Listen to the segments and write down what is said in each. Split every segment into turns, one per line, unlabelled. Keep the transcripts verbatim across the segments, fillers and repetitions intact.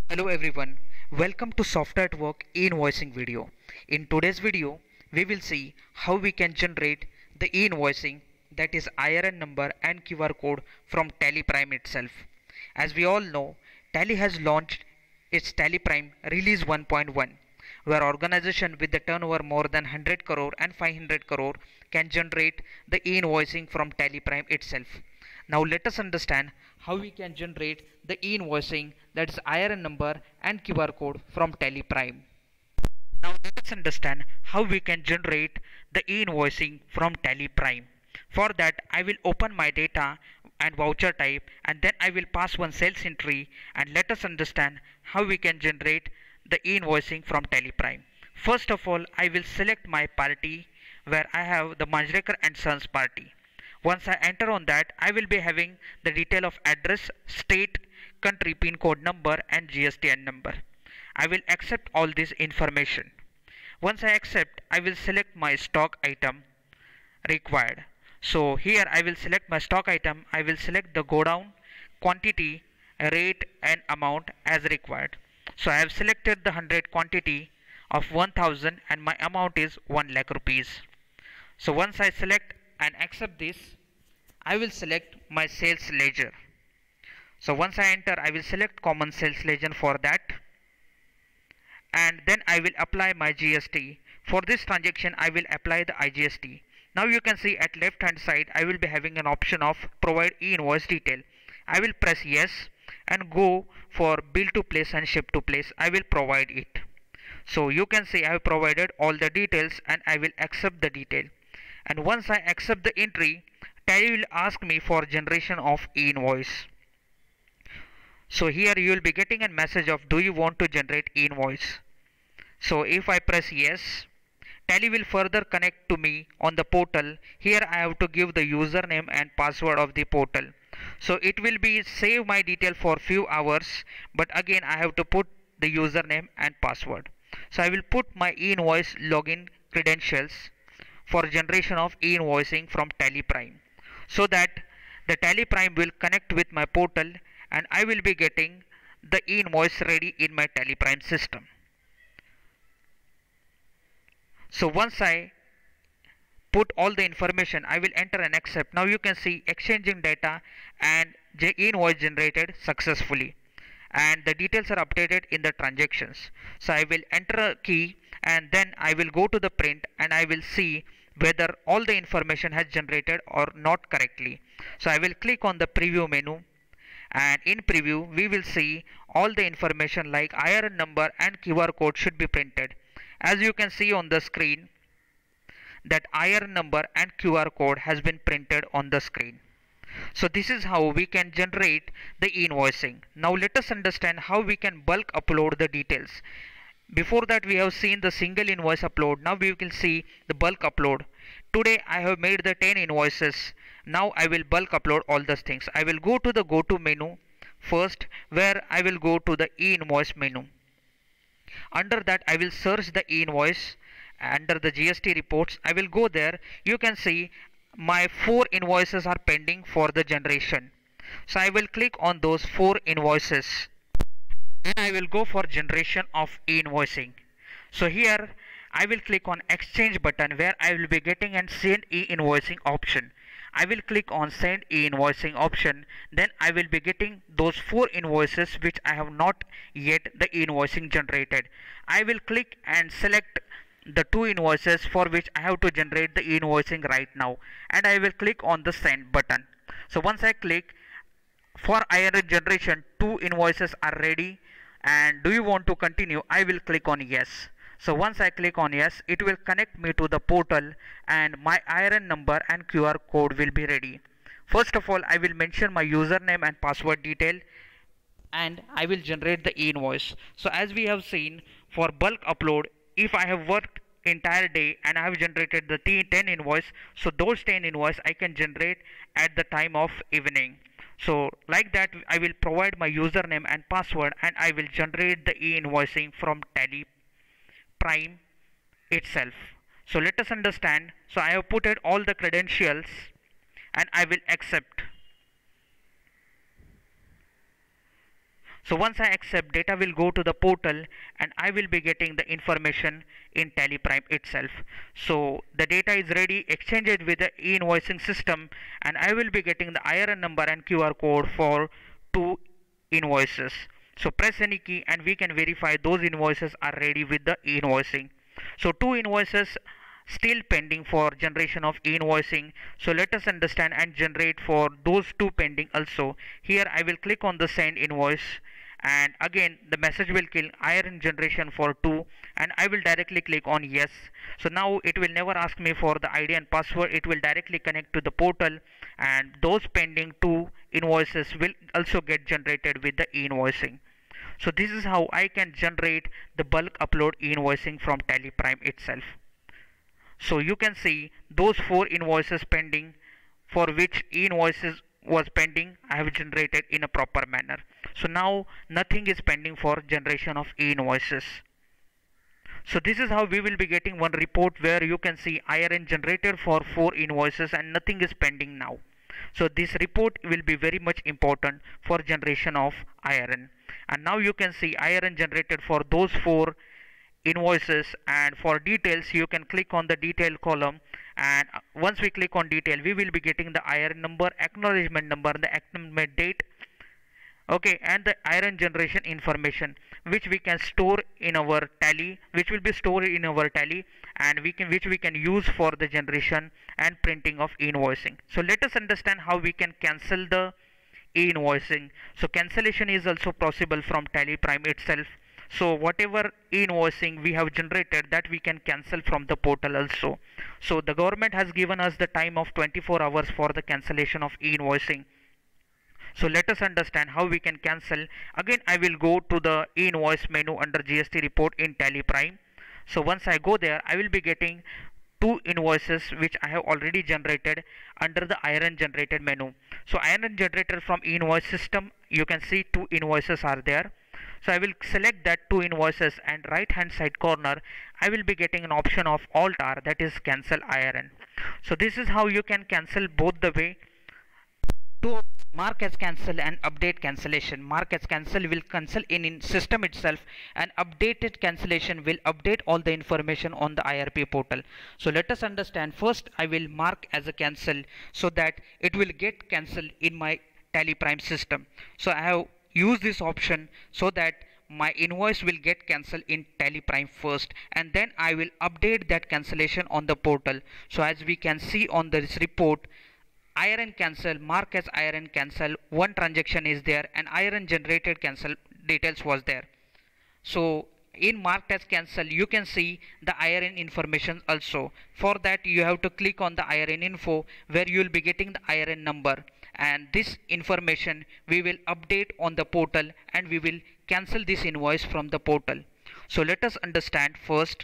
Hello everyone, welcome to Software at Work e-invoicing video. In today's video, we will see how we can generate the e-invoicing, that is I R N number and Q R code from Tally Prime itself. As we all know, Tally has launched its Tally Prime Release one point one, where organization with the turnover more than one hundred crore and five hundred crore can generate the e-invoicing from Tally Prime itself. Now let us understand how we can generate the e-invoicing, that is I R N number and Q R code from Tally Prime. Now let us understand how we can generate the e-invoicing from Tally Prime. For that I will open my data and voucher type, and then I will pass one sales entry, and let us understand how we can generate the e-invoicing from Tally Prime. First of all, I will select my party where I have the Manjrekar and Sons party. Once I enter on that, I will be having the detail of address, state, country, pin code number and G S T N number. I will accept all this information. Once I accept, I will select my stock item required. So here I will select my stock item. I will select the go down, quantity, rate and amount as required. So I have selected the one hundred quantity of one thousand and my amount is one lakh rupees. So once I select and accept this, I will select my sales ledger. So once I enter, I will select common sales ledger for that, and then I will apply my G S T. For this transaction I will apply the I G S T. Now you can see at left hand side I will be having an option of provide e-invoice detail. I will press yes and go for bill to place and ship to place. I will provide it. So you can see I have provided all the details and I will accept the detail. And once I accept the entry, Tally will ask me for generation of e-invoice. So here you will be getting a message of do you want to generate e-invoice. So if I press yes, Tally will further connect to me on the portal. Here I have to give the username and password of the portal. So it will be save my detail for few hours, but again I have to put the username and password. So I will put my e-invoice login credentials for generation of e-invoicing from Tally Prime, so that the Tally Prime will connect with my portal and I will be getting the e-invoice ready in my Tally Prime system. So once I put all the information, I will enter and accept. Now you can see exchanging data and e-invoice generated successfully, and the details are updated in the transactions. So I will enter a key and then I will go to the print and I will see whether all the information has generated or not correctly. So I will click on the preview menu, and in preview we will see all the information like I R N number and Q R code should be printed. As you can see on the screen, that I R N number and Q R code has been printed on the screen. So this is how we can generate the invoicing. Now let us understand how we can bulk upload the details. Before that we have seen the single invoice upload. Now we will see the bulk upload. Today I have made the ten invoices. Now I will bulk upload all those things. I will go to the go to menu first, where I will go to the e-invoice menu. Under that I will search the e-invoice. Under the G S T reports I will go there. You can see my four invoices are pending for the generation. So I will click on those four invoices. Then I will go for generation of e-invoicing. So here I will click on exchange button, where I will be getting an send e-invoicing option. I will click on send e-invoicing option. Then I will be getting those four invoices which I have not yet the e-invoicing generated. I will click and select the two invoices for which I have to generate the e-invoicing right now, and I will click on the send button. So once I click, for I R N generation two invoices are ready, and do you want to continue? I will click on yes. So once I click on yes, it will connect me to the portal and my I R N number and Q R code will be ready. First of all, I will mention my username and password detail, and I will generate the e-invoice. So as we have seen, for bulk upload, if I have worked entire day and I have generated the ten invoice, so those ten invoice I can generate at the time of evening. So like that I will provide my username and password and I will generate the e-invoicing from Tally Prime itself. So let us understand. So I have put in all the credentials and I will accept. So once I accept, data will go to the portal and I will be getting the information in TallyPrime itself. So the data is ready, exchanged with the e-invoicing system, and I will be getting the I R N number and Q R code for two invoices. So press any key and we can verify those invoices are ready with the e-invoicing. So two invoices still pending for generation of e-invoicing. So let us understand and generate for those two pending also. Here I will click on the send invoice, and again the message will kill I R N generation for two, and I will directly click on yes. So now it will never ask me for the I D and password, it will directly connect to the portal, and those pending two invoices will also get generated with the e-invoicing. So this is how I can generate the bulk upload e-invoicing from TallyPrime itself. So you can see those four invoices pending for which e-invoices was pending I have generated in a proper manner. So now nothing is pending for generation of e-invoices. So this is how we will be getting one report where you can see I R N generated for four invoices and nothing is pending now. So this report will be very much important for generation of I R N. And now you can see I R N generated for those four invoices, and for details you can click on the detail column, and once we click on detail we will be getting the I R N number, acknowledgement number, the acknowledgement date, okay, and the I R N generation information which we can store in our tally, which will be stored in our tally, and we can which we can use for the generation and printing of e-invoicing. So let us understand how we can cancel the e-invoicing. So cancellation is also possible from TallyPrime itself. So whatever e-invoicing we have generated, that we can cancel from the portal also. So the government has given us the time of twenty-four hours for the cancellation of e-invoicing. So let us understand how we can cancel. Again I will go to the e-invoice menu under G S T report in TallyPrime. So once I go there, I will be getting two invoices which I have already generated under the I R N generated menu. So I R N generated from e-invoice system, you can see two invoices are there. So I will select that two invoices, and right hand side corner I will be getting an option of Alt R, that is cancel I R N. So this is how you can cancel both the way. To mark as cancel and update cancellation. Mark as cancel will cancel in, in system itself, and updated cancellation will update all the information on the I R P portal. So let us understand. First I will mark as a cancel so that it will get cancelled in my TallyPrime system. So I have use this option so that my invoice will get cancelled in TallyPrime first, and then I will update that cancellation on the portal. So as we can see on this report, I R N cancel, mark as I R N cancel, one transaction is there, and I R N generated cancel details was there. So in marked as cancel you can see the I R N information also. For that you have to click on the I R N info, where you will be getting the I R N number, and this information we will update on the portal, and we will cancel this invoice from the portal. So let us understand. First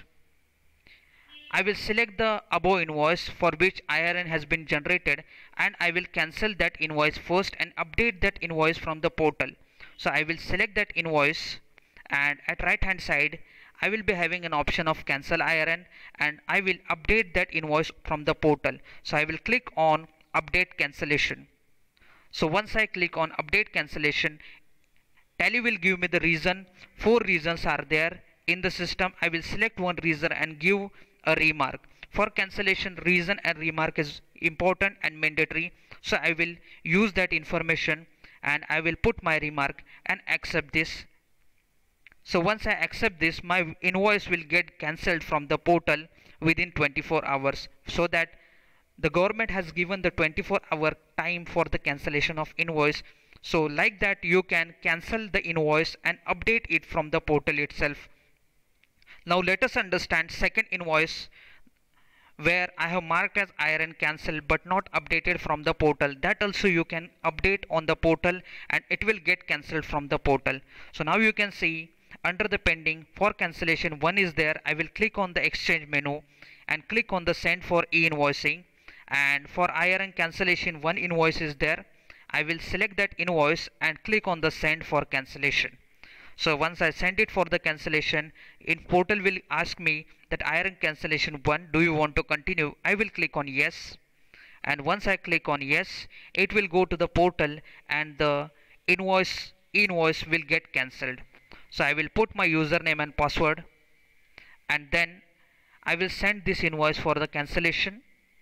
I will select the above invoice for which I R N has been generated, and I will cancel that invoice first and update that invoice from the portal. So I will select that invoice, and at right hand side I will be having an option of cancel I R N, and I will update that invoice from the portal. So I will click on update cancellation. So once I click on update cancellation, Tally will give me the reason. Four reasons are there in the system. I will select one reason and give a remark. For cancellation, reason and remark is important and mandatory. So I will use that information, and I will put my remark and accept this. So once I accept this, my invoice will get cancelled from the portal within twenty-four hours, so that the government has given the twenty-four hour time for the cancellation of invoice. So like that you can cancel the invoice and update it from the portal itself. Now let us understand second invoice, where I have marked as I R N cancel but not updated from the portal. That also you can update on the portal, and it will get cancelled from the portal. So now you can see under the pending for cancellation one is there. I will click on the exchange menu and click on the send for e-invoicing, and for I R N cancellation one invoice is there. I will select that invoice and click on the send for cancellation. So once I send it for the cancellation, in portal will ask me that I R N cancellation one, do you want to continue? I will click on yes, and once I click on yes, it will go to the portal, and the invoice invoice will get cancelled. So I will put my username and password, and then I will send this invoice for the cancellation,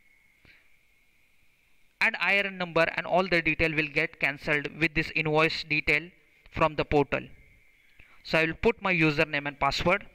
and I R N number and all the detail will get cancelled with this invoice detail from the portal. So I will put my username and password.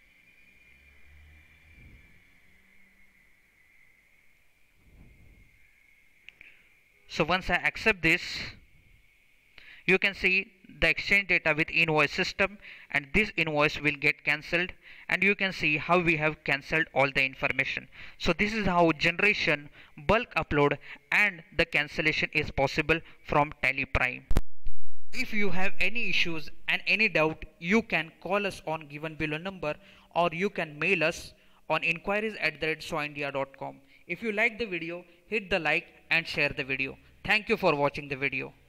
So once I accept this, you can see the exchange data with invoice system, and this invoice will get cancelled, and you can see how we have cancelled all the information. So this is how generation, bulk upload and the cancellation is possible from TallyPrime. If you have any issues and any doubt, you can call us on given below number, or you can mail us on inquiries at the rate soindia dot com. If you like the video, hit the like and share the video. Thank you for watching the video.